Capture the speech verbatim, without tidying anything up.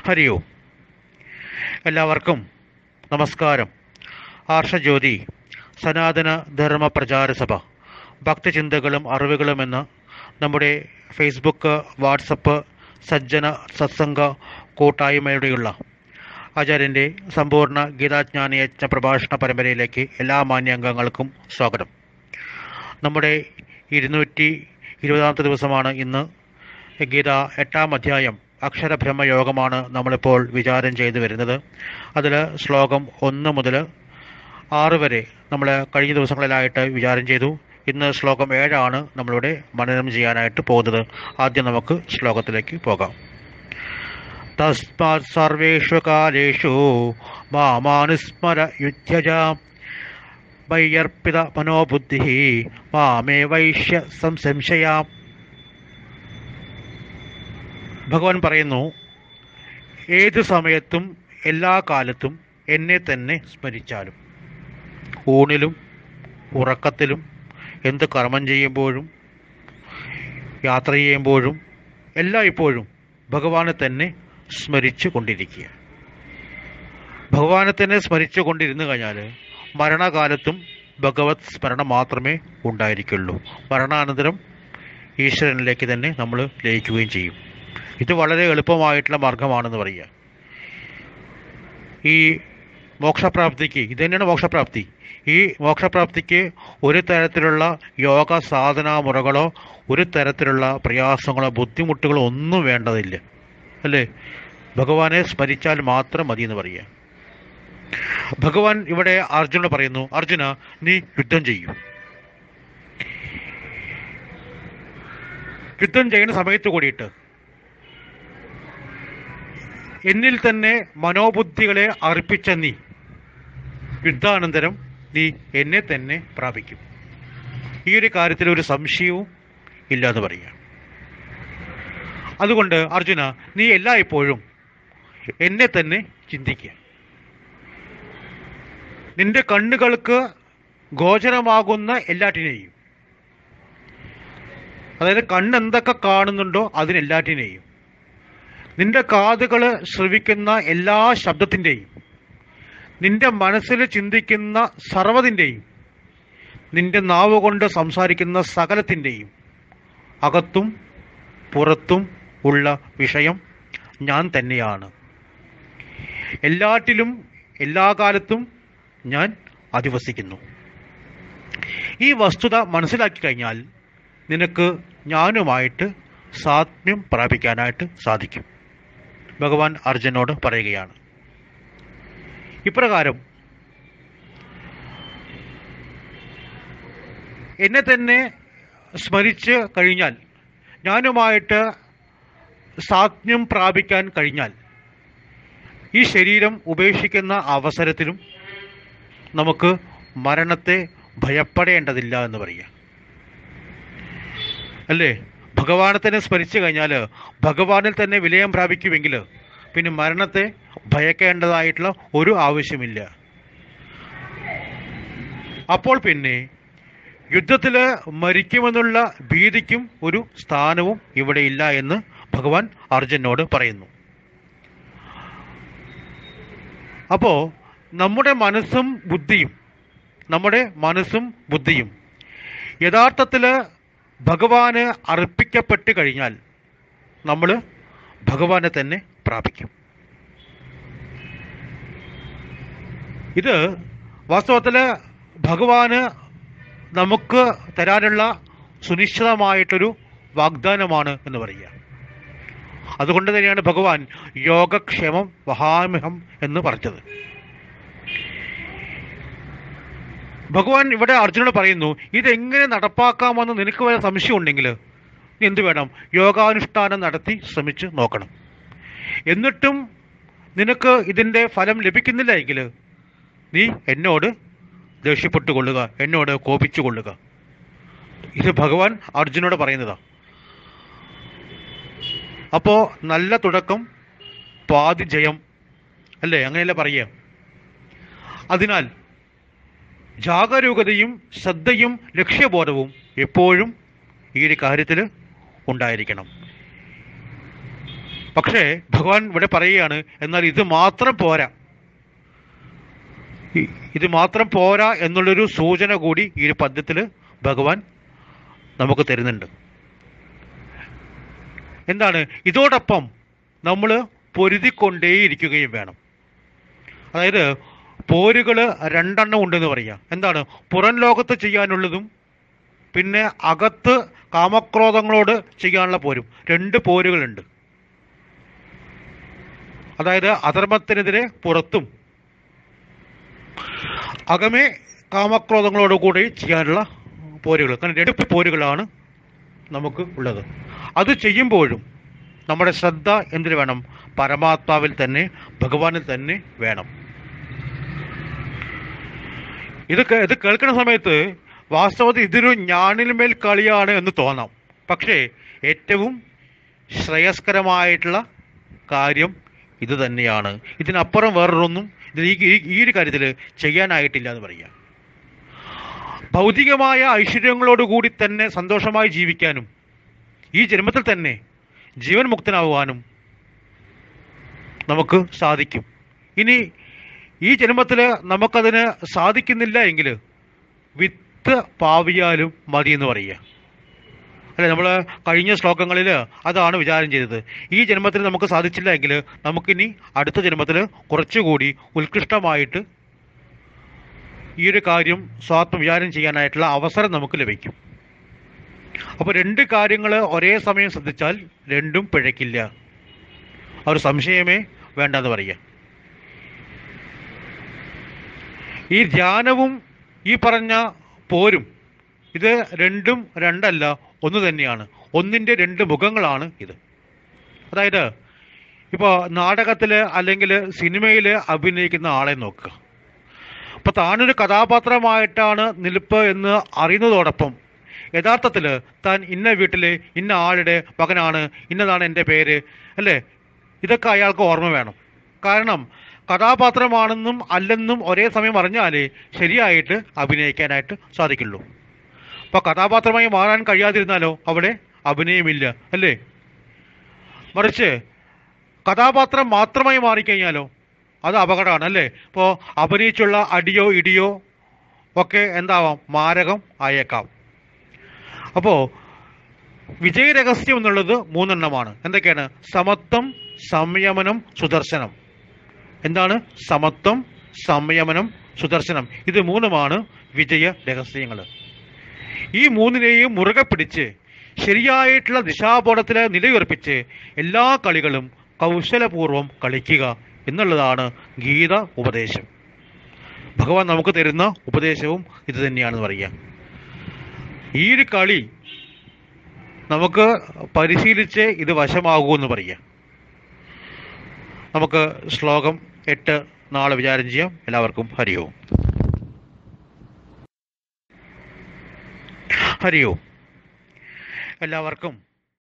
ഹരി ഓം. എല്ലാവർക്കും നമസ്കാരം. ആർഷജ്യോതി സനാതന ധർമ്മ പ്രചാര സഭ ഭക്തചിന്തകളും അറിവുകളും എന്ന നമ്മുടെ ഫേസ്ബുക്ക്, വാട്സപ്പ് സജ്ജന സത്സംഗ കൂട്ടായ്മയുടെയുള്ള ആചാര്യൻ്റെ സമ്പൂർണ്ണ ഗീതാജ്ഞാനയജ്ഞ പ്രഭാഷണ പരമ്പരയിലേക്ക് എല്ലാ മാന്യാംഗങ്ങൾക്കും സ്വാഗതം. നമ്മുടെ ഇരുന്നൂറ്റി ഇരുപതാമത്തെ ദിവസമാണ് ഇന്ന്. ഗീത എട്ടാം അധ്യായം അക്ഷരബ്രഹ്മയോഗമാണ് നമ്മളിപ്പോൾ വിചാരം ചെയ്തു വരുന്നത്. അതിൽ ശ്ലോകം ഒന്ന് മുതൽ ആറ് വരെ നമ്മൾ കഴിഞ്ഞ ദിവസങ്ങളിലായിട്ട് വിചാരം ചെയ്തു. ഇന്ന് ശ്ലോകം ഏഴാണ് നമ്മളിവിടെ മനനം ചെയ്യാനായിട്ട് പോകുന്നത്. ആദ്യം നമുക്ക് ശ്ലോകത്തിലേക്ക് പോകാം. തസ്മാത് സർവേഷു കാലേഷു മാമാനുസ്മര യുധ്യജാം വൈയർപ്പിത മനോബുദ്ധി മാമേ വൈശ്യ സംശയാം. ഭഗവാൻ പറയുന്നു, ഏത് സമയത്തും എല്ലാ കാലത്തും എന്നെ തന്നെ സ്മരിച്ചാലും, ഊണിലും ഉറക്കത്തിലും, എന്ത് കർമ്മം ചെയ്യുമ്പോഴും, യാത്ര ചെയ്യുമ്പോഴും, എല്ലായ്പ്പോഴും ഭഗവാനെ തന്നെ സ്മരിച്ചു കൊണ്ടിരിക്കുക. ഭഗവാനെ തന്നെ സ്മരിച്ചു കൊണ്ടിരുന്നു കഴിഞ്ഞാൽ മരണകാലത്തും ഭഗവത് സ്മരണ മാത്രമേ ഉണ്ടായിരിക്കുള്ളൂ. മരണാനന്തരം ഈശ്വരനിലേക്ക് തന്നെ നമ്മൾ ലയിക്കുകയും ചെയ്യും. ഇത് വളരെ എളുപ്പമായിട്ടുള്ള മാർഗമാണെന്ന് പറയുക. ഈ മോക്ഷപ്രാപ്തിക്ക് ഇത് തന്നെയാണ് മോക്ഷപ്രാപ്തി. ഈ മോക്ഷപ്രാപ്തിക്ക് ഒരു തരത്തിലുള്ള യോഗ സാധനാ മുറകളോ ഒരു തരത്തിലുള്ള പ്രയാസങ്ങളോ ബുദ്ധിമുട്ടുകളോ ഒന്നും വേണ്ടതില്ല, അല്ലേ? ഭഗവാനെ സ്മരിച്ചാൽ മാത്രം മതി എന്ന് പറയുക. ഭഗവാൻ ഇവിടെ അർജുനോട് പറയുന്നു, അർജുന, നീ യുദ്ധം ചെയ്യൂ. യുദ്ധം ചെയ്യുന്ന സമയത്ത് കൂടിയിട്ട് എന്നിൽ തന്നെ മനോബുദ്ധികളെ അർപ്പിച്ച നീ യുദ്ധാനന്തരം നീ എന്നെ തന്നെ പ്രാപിക്കും. ഈ ഒരു കാര്യത്തിൽ ഒരു സംശയവും ഇല്ലാന്ന് പറയുക. അതുകൊണ്ട് അർജുന, നീ എല്ലായ്പ്പോഴും എന്നെ തന്നെ ചിന്തിക്കുക. നിന്റെ കണ്ണുകൾക്ക് ഗോചരമാകുന്ന എല്ലാറ്റിനെയും, അതായത് കണ്ണെന്തൊക്കെ കാണുന്നുണ്ടോ അതിനെല്ലാറ്റിനെയും, നിന്റെ കാതുകൾ ശ്രവിക്കുന്ന എല്ലാ ശബ്ദത്തിൻ്റെയും, നിന്റെ മനസ്സിൽ ചിന്തിക്കുന്ന സർവ്വതിൻ്റെയും, നിന്റെ നാവ് കൊണ്ട് സംസാരിക്കുന്ന സകലത്തിൻ്റെയും അകത്തും പുറത്തും ഉള്ള വിഷയം ഞാൻ തന്നെയാണ്. എല്ലാറ്റിലും എല്ലാ കാലത്തും ഞാൻ അധിവസിക്കുന്നു. ഈ വസ്തുത മനസ്സിലാക്കി കഴിഞ്ഞാൽ നിനക്ക് ഞാനുമായിട്ട് സാമ്യം പ്രാപിക്കാനായിട്ട് സാധിക്കും. ഭഗവാൻ അർജുനോട് പറയുകയാണ്. ഇപ്രകാരം എന്നെ തന്നെ സ്മരിച്ച് കഴിഞ്ഞാൽ, ഞാനുമായിട്ട് സാമ്യം പ്രാപിക്കാൻ കഴിഞ്ഞാൽ, ഈ ശരീരം ഉപേക്ഷിക്കുന്ന അവസരത്തിലും നമുക്ക് മരണത്തെ ഭയപ്പെടേണ്ടതില്ല എന്ന് പറയുക, അല്ലേ? ഭഗവാനെ തന്നെ സ്മരിച്ചു കഴിഞ്ഞാൽ, ഭഗവാനിൽ തന്നെ വിലയം പ്രാപിക്കുമെങ്കിൽ പിന്നെ മരണത്തെ ഭയക്കേണ്ടതായിട്ടുള്ള ഒരു ആവശ്യമില്ല. അപ്പോൾ പിന്നെ യുദ്ധത്തിൽ മരിക്കുമെന്നുള്ള ഭീതിക്കും ഒരു സ്ഥാനവും ഇവിടെ ഇല്ല എന്ന് ഭഗവാൻ അർജുനോട് പറയുന്നു. അപ്പോൾ നമ്മുടെ മനസ്സും ബുദ്ധിയും നമ്മുടെ മനസ്സും ബുദ്ധിയും യഥാർത്ഥത്തിൽ ഭഗവാന് അർപ്പിക്കപ്പെട്ട് കഴിഞ്ഞാൽ നമ്മൾ ഭഗവാനെ തന്നെ പ്രാപിക്കും. ഇത് വാസ്തവത്തിൽ ഭഗവാന് നമുക്ക് തരാനുള്ള സുനിശ്ചിതമായിട്ടൊരു വാഗ്ദാനമാണ് എന്ന് പറയുക. അതുകൊണ്ട് തന്നെയാണ് ഭഗവാൻ യോഗക്ഷേമം വഹാമ്യഹം എന്ന് പറഞ്ഞത്. ഭഗവാൻ ഇവിടെ അർജുനോട് പറയുന്നു, ഇതെങ്ങനെ നടപ്പാക്കാമെന്ന് നിനക്ക് വല്ല സംശയം ഉണ്ടെങ്കിൽ നീ എന്ത് വേണം? യോഗാനുഷ്ഠാനം നടത്തി ശ്രമിച്ച് നോക്കണം. എന്നിട്ടും നിനക്ക് ഇതിൻ്റെ ഫലം ലഭിക്കുന്നില്ല എങ്കിൽ നീ എന്നോട് ദേഷ്യപ്പെട്ടു കൊള്ളുക, എന്നോട് കോപിച്ചു കൊള്ളുക. ഇത് ഭഗവാൻ അർജുനോട് പറയുന്നതാണ്. അപ്പോൾ നല്ല തുടക്കം പാതി ജയം, അല്ലേ? അങ്ങനെയല്ലേ പറയുക. അതിനാൽ ജാഗരൂകതയും ശ്രദ്ധയും ലക്ഷ്യബോധവും എപ്പോഴും ഈ ഒരു കാര്യത്തിൽ ഉണ്ടായിരിക്കണം. പക്ഷേ ഭഗവാൻ ഇവിടെ പറയുകയാണ്, എന്നാൽ ഇത് മാത്രം പോരാ, ഇ- ഇത് മാത്രം പോരാ എന്നുള്ളൊരു സൂചന കൂടി ഈ ഒരു പദ്യത്തിൽ ഭഗവാൻ നമുക്ക് തരുന്നുണ്ട്. എന്താണ്? ഇതോടൊപ്പം നമ്മൾ പൊരുതിക്കൊണ്ടേയിരിക്കുകയും വേണം. അതായത് പോരുകൾ രണ്ടെണ്ണം ഉണ്ടെന്ന് പറയാം. എന്താണ്? പുറം ലോകത്ത് ചെയ്യാനുള്ളതും പിന്നെ അകത്ത് കാമക്രോധങ്ങളോട് ചെയ്യാനുള്ള പോരും. രണ്ട് പോരുകളുണ്ട്. അതായത് അധർമ്മത്തിനെതിരെ പുറത്തും അകമേ കാമക്രോധങ്ങളോട് കൂടി ചെയ്യാനുള്ള പോരുകൾ. കാരണം രണ്ട് പോരുകളാണ് നമുക്ക് ഉള്ളത്. അത് ചെയ്യുമ്പോഴും നമ്മുടെ ശ്രദ്ധ എന്തിൽ വേണം? പരമാത്മാവിൽ തന്നെ, ഭഗവാനിൽ തന്നെ വേണം. ഇത് കേ- ഇത് കേൾക്കുന്ന സമയത്ത് വാസ്തവത്തിൽ ഇതൊരു ഞാണിന്മേൽ കളിയാണ് എന്ന് തോന്നാം. പക്ഷേ ഏറ്റവും ശ്രേയസ്കരമായിട്ടുള്ള കാര്യം ഇത് തന്നെയാണ്. ഇതിനപ്പുറം വേറൊന്നും ഇതിൽ ഈ ഈ- ഈ ഒരു കാര്യത്തിൽ ചെയ്യാനായിട്ടില്ല എന്ന് പറയാം. ഭൗതികമായ ഐശ്വര്യങ്ങളോടുകൂടി തന്നെ സന്തോഷമായി ജീവിക്കാനും ഈ ജന്മത്തിൽ തന്നെ ജീവൻ മുക്തനാവാനും നമുക്ക് സാധിക്കും. ഇനി ഈ ജന്മത്തിൽ നമുക്കതിന് സാധിക്കുന്നില്ല എങ്കിൽ വിത്ത് പാവിയാലും മതി എന്ന് പറയുക. അല്ലെ, നമ്മൾ കഴിഞ്ഞ ശ്ലോകങ്ങളിൽ അതാണ് വിചാരം ചെയ്തത്. ഈ ജന്മത്തിൽ നമുക്ക് സാധിച്ചില്ല എങ്കിൽ നമുക്കിനി അടുത്ത ജന്മത്തിൽ കുറച്ചുകൂടി ഉത്കൃഷ്ടമായിട്ട് ഈ ഒരു കാര്യം സ്വാത്മ വിചാരം ചെയ്യാനായിട്ടുള്ള അവസരം നമുക്ക് ലഭിക്കും. അപ്പോൾ രണ്ട് കാര്യങ്ങൾ ഒരേ സമയം ശ്രദ്ധിച്ചാൽ രണ്ടും പിഴയ്ക്കില്ല. ആ ഒരു സംശയമേ വേണ്ടെന്ന് പറയുക. ഈ ധ്യാനവും ഈ പറഞ്ഞ പോരും ഇത് രണ്ടും രണ്ടല്ല, ഒന്ന് തന്നെയാണ്. ഒന്നിൻ്റെ രണ്ട് മുഖങ്ങളാണ് ഇത്. അതായത് ഇപ്പോൾ നാടകത്തിൽ അല്ലെങ്കിൽ സിനിമയിൽ അഭിനയിക്കുന്ന ആളെ നോക്കുക. അപ്പോൾ താനൊരു കഥാപാത്രമായിട്ടാണ് നിൽപ്പ് എന്ന് അറിയുന്നതോടൊപ്പം യഥാർത്ഥത്തിൽ താൻ ഇന്ന വീട്ടിൽ ഇന്ന ആളുടെ മകനാണ്, ഇന്നതാണ് എൻ്റെ പേര്, അല്ലേ, ഇതൊക്കെ അയാൾക്ക് ഓർമ്മ വേണം. കാരണം കഥാപാത്രമാണെന്നും അല്ലെന്നും ഒരേ സമയം അറിഞ്ഞാലേ ശരിയായിട്ട് അഭിനയിക്കാനായിട്ട് സാധിക്കുള്ളൂ. അപ്പോൾ കഥാപാത്രമായി മാറാൻ കഴിയാതിരുന്നാലോ അവിടെ അഭിനയമില്ല, അല്ലേ? മറിച്ച് കഥാപാത്രം മാത്രമായി മാറിക്കഴിഞ്ഞാലോ അത് അപകടമാണ്, അല്ലേ? ഇപ്പോൾ അഭിനയിച്ചുള്ള അടിയോ ഇടിയോ ഒക്കെ എന്താവാം, മാരകം ആയേക്കാം. അപ്പോൾ വിജയരഹസ്യം എന്നുള്ളത് മൂന്നെണ്ണമാണ്. എന്തൊക്കെയാണ്? സമത്വം, സംയമനം, സുദർശനം. എന്താണ്? സമത്വം, സംയമനം, സുദർശനം. ഇത് മൂന്നുമാണ് വിജയ രഹസ്യങ്ങൾ. ഈ മൂന്നിനെയും മുറുകെ പിടിച്ച് ശരിയായിട്ടുള്ള ദിശാബോധത്തിൽ നിലയുറപ്പിച്ച് എല്ലാ കളികളും കൗശലപൂർവം കളിക്കുക എന്നുള്ളതാണ് ഗീത ഉപദേശം. ഭഗവാൻ നമുക്ക് തരുന്ന ഉപദേശവും ഇത് തന്നെയാണെന്ന് പറയുക. ഈ ഒരു കളി നമുക്ക് പരിശീലിച്ച് ഇത് വശമാകൂ എന്ന് പറയുക. നമുക്ക് ശ്ലോകം എട്ട് നാളെ വിചാരം ചെയ്യാം. എല്ലാവർക്കും ഹരി ഓം. ഹരി ഓം. എല്ലാവർക്കും